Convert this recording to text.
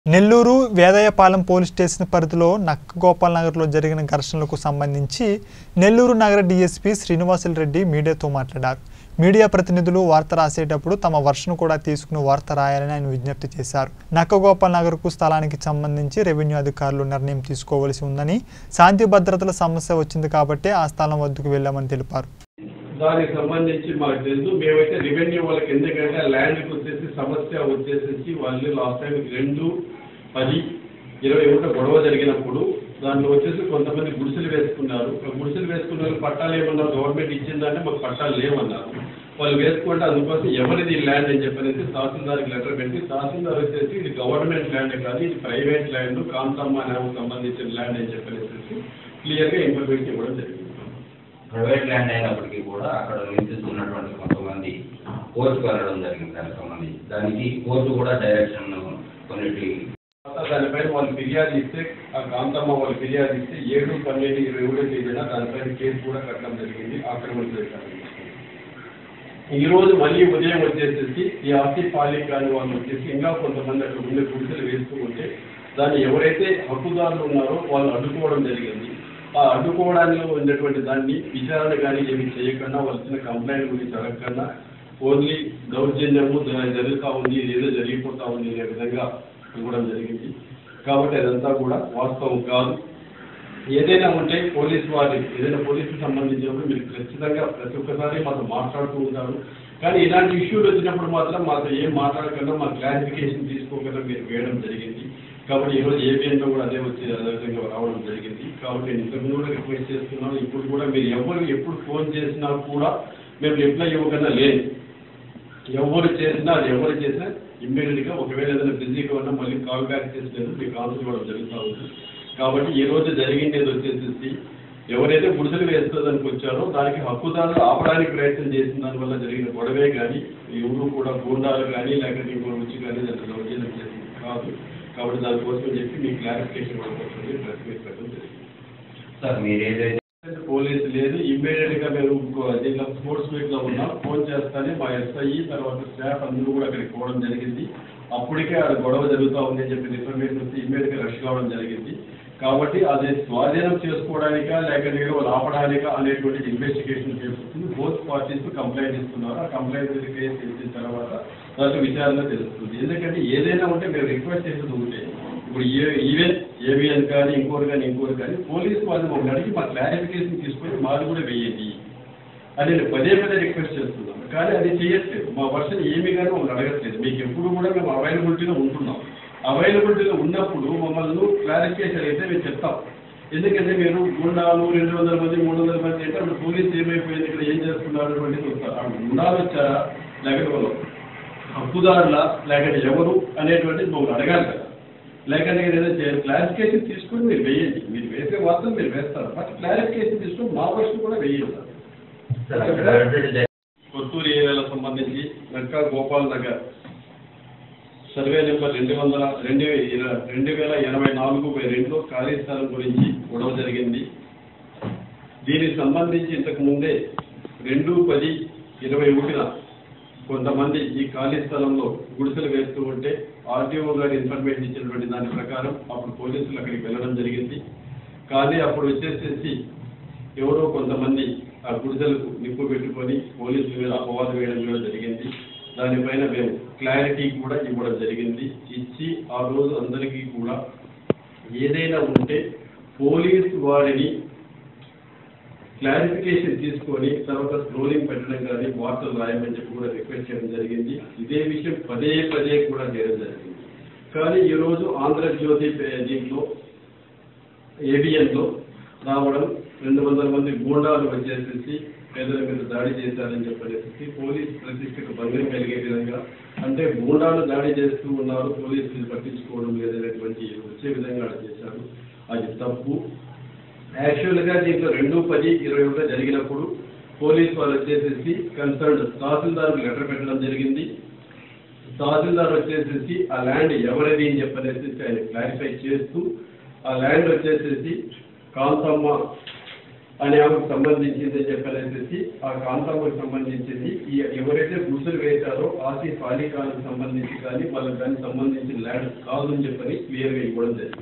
Nellore వేదయ్యపాలెం police station పరిధిలో నక్కగోపాల్ నగర్లో జరిగిన ఘర్షణలకు సంబంధించి నెల్లూరు నగర డీఎస్పీ శ్రీనివాసులు రెడ్డి మీడియాతో మాట్లాడారు. మీడియా ప్రతినిధులు వార్త రాసేటప్పుడు తమ వర్షన్ కూడా తీసుకుని వార్త రాయాలని ఆయన విజ్ఞప్తి చేశారు. నక్కగోపాల్ నగర్కు స్థలానికి సంబంధించి రెవెన్యూ అధికారులు నిర్ణయం తీసుకోవాల్సి ఉందని, శాంతి భద్రతల సమస్య వచ్చింది కాబట్టి ఆ స్థలం వద్దకు వెళ్లామని తెలిపారు. దానికి సంబంధించి మాకు తెలుసు. మేమైతే రెవెన్యూ వాళ్ళకి ఎందుకంటే ల్యాండ్కి వచ్చేసి సమస్య వచ్చేసి వాళ్ళు లాస్ట్ టైం 2-10-20 గొడవ జరిగినప్పుడు దాంట్లో వచ్చేసి కొంతమంది గుడిసెలు వేసుకున్నారు. గుడిసెలు వేసుకున్న వాళ్ళు పట్టాలు ఏమన్నారు, గవర్నమెంట్ ఇచ్చిందంటే మాకు పట్టాలు లేవన్నారు. వాళ్ళు వేసుకుంటే అందుకోసం ఎవరిది ల్యాండ్ అని చెప్పనేసి తహసీల్దార్కి లెటర్ పెట్టి, తహసీల్దార్ వచ్చేసి ఇది గవర్నమెంట్ ల్యాండ్ కాదు, ఇది ప్రైవేట్ ల్యాండ్, కాంతమ్మ న్యాయం సంబంధించిన ల్యాండ్ అని చెప్పనేసి క్లియర్గా ఇన్ఫర్మేషన్ ఇవ్వడం జరిగింది. ప్రైవేట్ ల్యాండ్ అయినప్పటికీ కూడా అక్కడ నివసిస్తున్నటువంటి కొంతమంది కోర్టుకు వెళ్ళడం జరిగింది. దానికి సంబంధించి దానికి కోర్టు కూడా డైరెక్షన్ కొన్నిటి దానిపైన వాళ్ళు ఫిర్యాదు ఇస్తే, ఆ కాంతమ్మ వాళ్ళు ఫిర్యాదు ఇస్తే 7-12-21 తేదీన దానిపైన కేసు కూడా కట్టడం జరిగింది. ఆక్రమణ చేశారు. ఈ రోజు మళ్ళీ ఉదయం వచ్చేసి ఈ ఆసిఫ్ అలీ ఖాన్ వాళ్ళు వచ్చేసి ఇంకా కొంతమంది అక్కడ ఉండే గుడిసెలు వేస్తూ ఉంటే దాన్ని ఎవరైతే హక్కుదారులు ఉన్నారో వాళ్ళు అడ్డుకోవడం జరిగింది. ఆ అడ్డుకోవడానికి ఉన్నటువంటి దాన్ని విచారణ కానీ ఏమి చేయకుండా వచ్చిన కంప్లైంట్ గురించి అడగకుండా ఓన్లీ దౌర్జన్యము జరుగుతూ ఉంది, ఏదో జరిగిపోతూ ఉంది అనే విధంగా ఇవ్వడం జరిగింది. కాబట్టి అదంతా కూడా వాస్తవం కాదు. ఏదైనా ఉంటే పోలీసు వారి ఏదైనా పోలీసుకు సంబంధించినప్పుడు మీరు ఖచ్చితంగా ప్రతి ఒక్కసారి మాతో మాట్లాడుతూ ఉంటారు. కానీ ఇలాంటి ఇష్యూలు వచ్చినప్పుడు మాత్రం మాతో ఏం మాట్లాడకుండా మా క్లారిఫికేషన్ తీసుకోకుండా మీరు వేయడం జరిగింది. కాబట్టి ఈరోజు ఏబిఎన్లో కూడా అదే విధంగా రావడం జరిగింది. కాబట్టి నేను ఇంతకుముందు కూడా రిక్వెస్ట్ చేస్తున్నాను. ఇప్పుడు కూడా మీరు ఎప్పుడు ఫోన్ చేసినా కూడా మేము రిప్లై ఇవ్వకుండా లేదు. ఎవరు చేసినా ఇమ్మీడియట్గా ఒకవేళ ఏదైనా బిజీగా ఉన్నా మళ్ళీ కాల్ బ్యాక్ చేసినది మీకు ఆన్సర్ ఇవ్వడం జరుగుతూ ఉంది. కాబట్టి ఈ రోజు జరిగింది వచ్చేసి ఎవరైతే గుడిసెలు వేస్తుందానికి వచ్చారో దానికి హక్కుదారులు ఆపడానికి ప్రయత్నం చేసిన దానివల్ల జరిగిన గొడవే కానీ ఎవరు కూడా గూండాలు కానీ లేకపోతే ఇంకో రుచి కానీ దాంట్లో దౌర్జన్యం చేసింది కాదు. కాబట్టి దానికోసం చెప్పి మీకు క్లారిఫికేషన్ కూడా వస్తుంది. ప్రెస్ మీట్ పెట్టడం జరిగింది. సార్ మీరు ఏదైతే పోలీసు లేదు, ఇమ్మీడియట్గా మేము దీంట్లో స్పోర్ట్స్ మీట్లో ఉన్నాం. ఫోన్ చేస్తానే మా ఎస్ఐ తర్వాత స్టాఫ్ అందరూ కూడా అక్కడికి పోవడం జరిగింది. అప్పటికే అది గొడవ జరుగుతూ ఉంది అని చెప్పి ఇన్ఫర్మేషన్ వచ్చి ఇమ్మీడియట్గా రష్ కావడం జరిగింది. కాబట్టి అది స్వాధీనం చేసుకోవడానికా లేకపోతే వాళ్ళు ఆపడానికా అనేటువంటి ఇన్వెస్టిగేషన్ చేస్తుంది. బోత్ పార్టీస్ కంప్లైంట్ ఇస్తున్నారు. ఆ కంప్లైంట్ కేసు ఇచ్చిన తర్వాత దాంట్లో విచారణ తెలుస్తుంది. ఎందుకంటే ఏదైనా ఉంటే మేము రిక్వెస్ట్ చేసేది ఉంటే ఇప్పుడు ఈవెన్ ఏబిఎన్ కానీ ఇంకోటి కానీ పోలీసు వాళ్ళు మమ్మల్ని అడిగి మా క్లారిఫికేషన్ తీసుకొని మాది కూడా వేయండి అని నేను పదే రిక్వెస్ట్ చేస్తున్నాను. కానీ అది చేయట్లేదు. మా వర్షన్ ఏమి కానీ మమ్మల్ని అడగట్లేదు. మీకు ఎప్పుడు కూడా మేము అవైలబిలిటీలో ఉంటున్నాం. అవైలబిలిటీలో ఉన్నప్పుడు మమ్మల్ని క్లారిఫికేషన్ అయితే మేము చెప్తాం. ఎందుకంటే మీరు 200 మంది 300 మంది అంటే అప్పుడు పోలీసు ఏమైపోయింది, ఇక్కడ ఏం చేస్తున్నారు అనేది వస్తారు. అప్పుడు ఉండాలి వచ్చారా లేకపోతే వాళ్ళు హక్కుదారులా లేకపోతే ఎవరు అనేటువంటిది మమ్మల్ని అడగాలి కదా. లేకపోతే ఏదైనా క్లారిఫికేషన్ తీసుకొని మీరు వేయండి. మీరు వేసే వార్తలు మీరు వేస్తారు. బట్ క్లారిఫికేషన్ తీసుకొని మా వర్షన్ కూడా వేయండి. కొత్తూరు ఏరియాలకు సంబంధించి నక్కగోపాల్ నగర్ సర్వే నెంబర్ 2084/2 ఖాళీ స్థలం గురించి గొడవ జరిగింది. దీనికి సంబంధించి ఇంతకు ముందే 2-10-21 కొంతమంది ఈ ఖాళీ స్థలంలో గుడిసెలు వేస్తూ ఉంటే ఆర్టీఓ గారి ఇన్ఫర్మేషన్ ఇచ్చినటువంటి దాని ప్రకారం అప్పుడు పోలీసులు అక్కడికి వెళ్ళడం జరిగింది. కానీ అప్పుడు వచ్చేసేసి ఎవరో కొంతమంది ఆ గుడిసెలకు నిప్పు పెట్టుకొని పోలీసుల మీద అపవాదం వేయడం కూడా జరిగింది. దానిపైన మేము క్లారిటీ కూడా ఇవ్వడం జరిగింది. ఇచ్చి ఆ రోజు అందరికీ కూడా ఏదైనా ఉంటే పోలీసు వారిని క్లారిఫికేషన్ తీసుకొని తర్వాత స్క్రోలింగ్ పెట్టడం కానీ వార్తలు రాయమని చెప్పి కూడా రిక్వెస్ట్ చేయడం జరిగింది. ఇదే విషయం పదే కూడా చేయడం జరిగింది. కానీ ఈరోజు ఆంధ్రజ్యోతి దీంట్లో ఏబిఎన్లో రావడం 200 మంది గూండాలు వచ్చేసి పేదల మీద దాడి చేశారని చెప్పేసి పోలీసు ప్రతిష్టకు భంగం కలిగే విధంగా, అంటే గూండాలు దాడి చేస్తూ ఉన్నారు, పోలీసులు పట్టించుకోవడం లేదనేటువంటి వచ్చే విధంగా చేశారు. అది తప్పు. యాక్చువల్గా దీంట్లో 2-10-21 జరిగినప్పుడు పోలీసు వాళ్ళు వచ్చేసి కన్సర్న్ తహసీల్దార్కి లెటర్ పెట్టడం జరిగింది. తహసీల్దార్ వచ్చేసి ఆ ల్యాండ్ ఎవరిది అని చెప్పనేసి ఆయన క్లారిఫై చేస్తూ ఆ ల్యాండ్ వచ్చేసి కాంతమ్మ అనే ఆమెకు సంబంధించింది చెప్పనేసి ఆ కాంతమ్మకు సంబంధించింది ఎవరైతే గుర్తులు వేశారో ఆసిఫ్ అలీ ఖాన్కు సంబంధించి కానీ వాళ్ళకి దానికి సంబంధించిన ల్యాండ్ కాదని చెప్పని క్లియర్గా ఇవ్వడం జరిగింది.